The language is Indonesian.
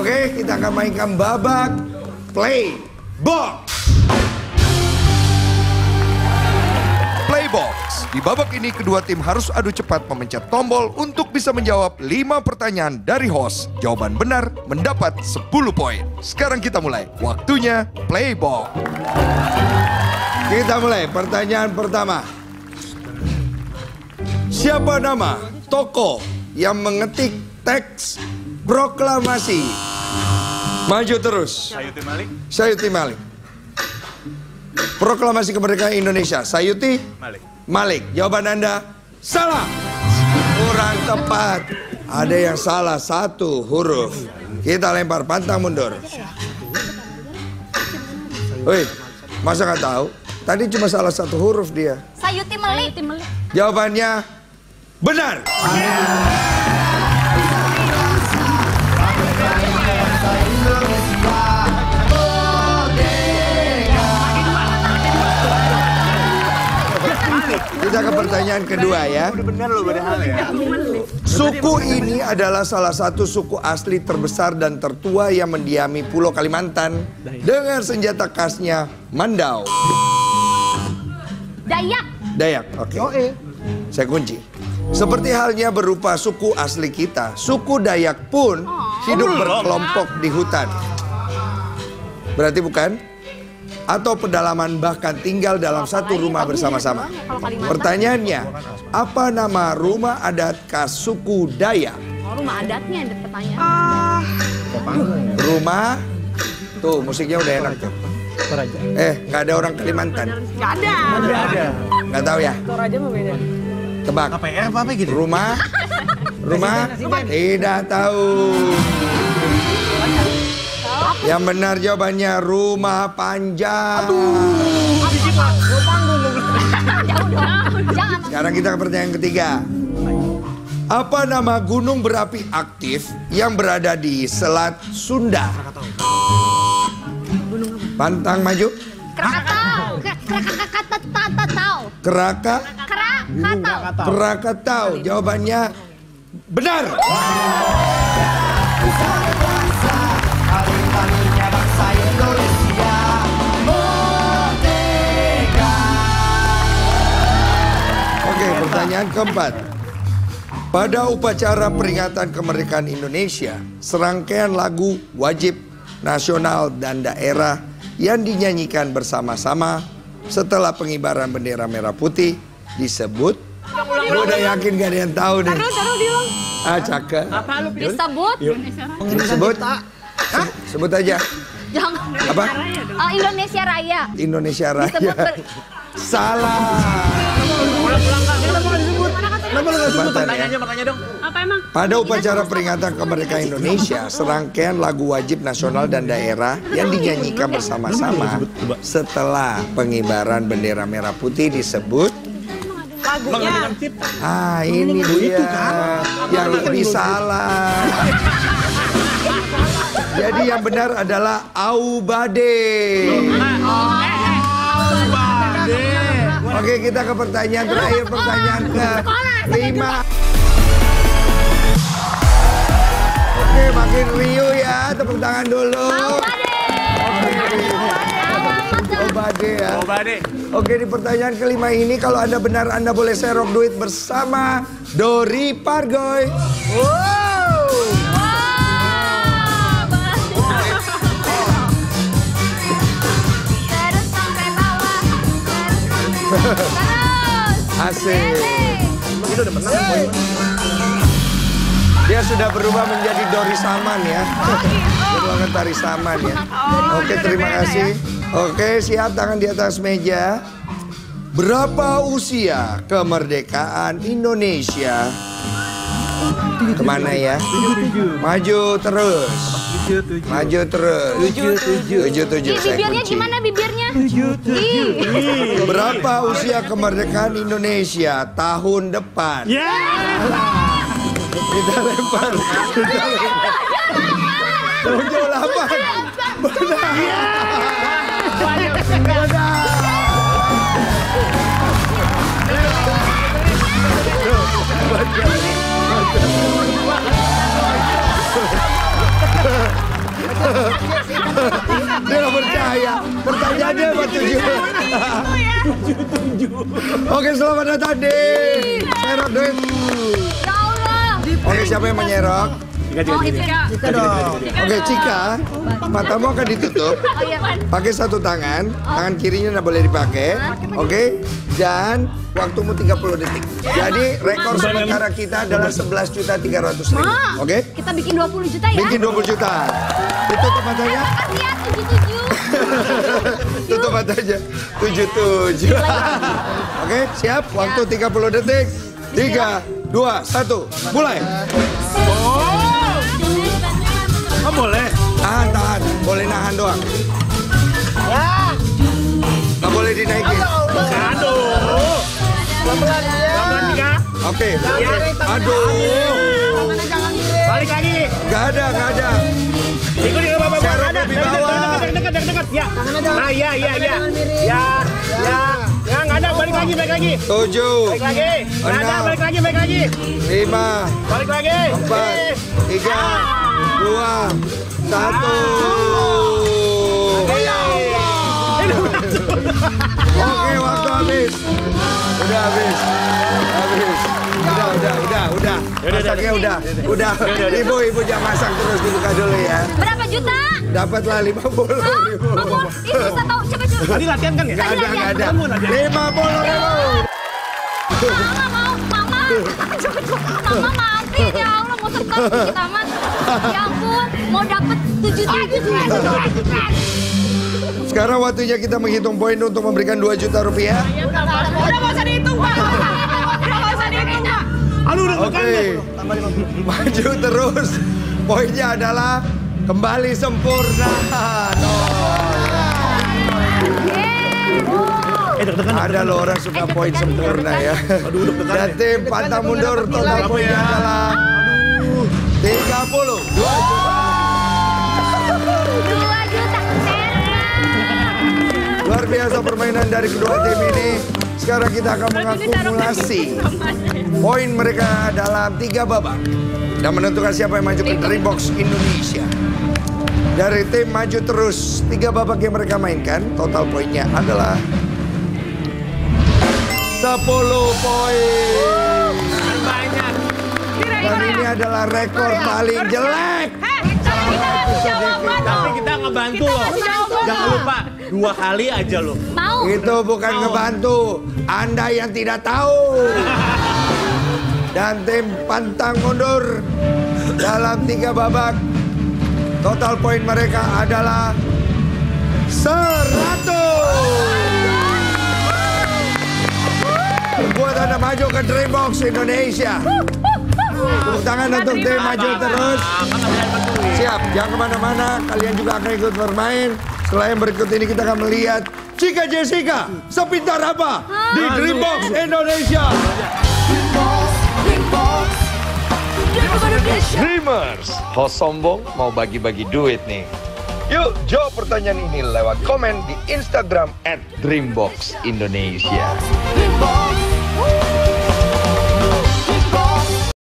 Oke, kita akan mainkan babak Play Box. Play Box. Di babak ini kedua tim harus adu cepat memencet tombol untuk bisa menjawab 5 pertanyaan dari host. Jawaban benar mendapat 10 poin. Sekarang kita mulai. Waktunya Play Box. Kita mulai pertanyaan pertama. Siapa nama tokoh yang mengetik teks proklamasi? Maju terus. Sayuti Malik. Sayuti Malik. Proklamasi kemerdekaan Indonesia. Sayuti Malik. Malik. Jawaban Anda salah. Kurang tepat. Ada yang salah 1 huruf. Kita lempar pantang mundur. Woi, masa nggak tahu? Tadi cuma salah 1 huruf dia. Sayuti Malik. Jawabannya benar. Kita ke pertanyaan kedua ya. Udah bener loh padahal ya. Suku ini adalah salah satu suku asli terbesar dan tertua yang mendiami Pulau Kalimantan dengan senjata khasnya Mandau. Dayak. Dayak, oke. Saya kunci. Seperti halnya berupa suku asli kita, suku Dayak pun hidup berkelompok di hutan. Berarti bukan? Atau pedalaman bahkan tinggal dalam satu rumah bersama-sama. Pertanyaannya, apa nama rumah adat khas suku Dayak? Oh, rumah adatnya ada pertanyaan. Rumah, tuh musiknya udah enak tuh. Nggak ada orang Kalimantan. Nggak ada. Nggak tahu ya? Toraja mah beda. Tebak. KPR apa gitu? Rumah? Tidak tahu. Yang benar jawabannya rumah panjang. Sekarang kita ke pertanyaan ketiga. Apa nama gunung berapi aktif yang berada di Selat Sunda? Pantang maju. Krakatau. Jawabannya benar. Oke, pertanyaan keempat. Pada upacara peringatan kemerdekaan Indonesia, serangkaian lagu wajib nasional dan daerah yang dinyanyikan bersama-sama setelah pengibaran bendera merah putih disebut. Gue udah yakin gak ada yang tahu nih. Cakep. Disebut. Sebut aja. Jangan. Apa? Indonesia Raya. Indonesia Raya. Disebut Salah. Pertanyaan dong. apa emang? Pada upacara peringatan kemerdekaan Indonesia, serangkaian lagu wajib nasional dan daerah yang dinyanyikan bersama-sama setelah pengibaran bendera merah putih disebut. Lagunya. Ini dia yang lebih salah. Jadi yang benar adalah Aubade. Oke, kita ke pertanyaan terakhir, pertanyaan ke-5. Oke, makin riuh ya, tepuk tangan dulu. Aubade ya. Oke, di pertanyaan ke-5 ini kalau Anda benar Anda boleh serok duit bersama Dori Pargoy. Asik. Itu udah menang. Dia sudah berubah menjadi Dori Saman ya. Berlanget Tari Saman ya. Oke, terima kasih. Oke, siap, tangan di atas meja. Berapa usia kemerdekaan Indonesia? Kemana ya? Maju terus. Maju terus. 77. Bibirnya gimana bibirnya? Berapa usia kemerdekaan Indonesia tahun depan? Kita lempar. 78. Benar. Dia nggak percaya. Pertanyaannya apa 7? Oke, selamat datang di Serok Duit. Ya Allah. Oke, siapa yang menyerok? Oh, Ika dong. Oke, Cika, matamu akan ditutup. Oh iya. Pakai satu tangan, tangan kirinya nggak boleh dipakai. Oke, dan waktumu 30 detik. Jadi rekor sementara kita adalah 11.300.000. Oke? Kita bikin 20 juta ya. Bikin 20 juta. Tutup matanya. Kasih ya 77. Tutup matanya. 77. Oke, siap? Waktu 30 detik. 3, 2, 1. Mulai. Oh boleh. Tahan. Boleh nahan doang. Nggak boleh dinaikin. Aduh. Pelan-pelan Cika. Oke. Aduh. Balik lagi. Nggak ada. Ikut ke bawah. Serok lebih bawah. Dekat. Ya. Nah, ya. Ya, nggak ada. Balik lagi. 7, Balik lagi. Nggak ada. Balik lagi. 5, Balik lagi. 4, 3, 2, 1. Oke, waktu habis. Udah habis. Udah. Masaknya udah. Ibu jangan masak terus, dibuka dulu ya. Berapa juta? Dapatlah 50. Ih, susah tau. Coba. Tadi latihan kan ya? Gak ada. 50.000. Mama mau. Mama maafin ya Allah. Mau stres dikit amat. Ya ampun. Mau dapet 7 juta. Sekarang waktunya kita menghitung poin untuk memberikan 2 juta rupiah. Udah gak usah dihitung, Pak. Aduh, udah Oke, maju terus. Poinnya adalah kembali sempurna. Ada loh orang suka poin sempurna ya. Dan tim pantang mundur total poinnya adalah 30. 2 juta. 2 juta. Luar biasa permainan dari kedua tim ini. Sekarang kita akan mengakumulasi poin mereka dalam 3 babak dan menentukan siapa yang maju ke Dreambox Indonesia. Dari tim maju terus 3 babak yang mereka mainkan, total poinnya adalah 10 poin. banyak. Dan ini adalah rekor paling jelek. Tapi kita ngebantu loh. Jangan lupa 2 kali aja loh. Mau. Itu bukan ngebantu, Anda yang tidak tahu. Dan tim pantang mundur dalam 3 babak, total poin mereka adalah 100. Buat Anda maju ke Dreambox Indonesia. Tepuk tangan untuk tim maju terus. Siap, jangan kemana-mana. Kalian juga akan ikut bermain. Setelah yang berikut ini kita akan melihat Cika Jessica sepintar apa di Dreambox Indonesia. Dreamers, host sombong mau bagi-bagi duit nih. Yuk jawab pertanyaan ini lewat komen di Instagram @DreamboxIndonesia.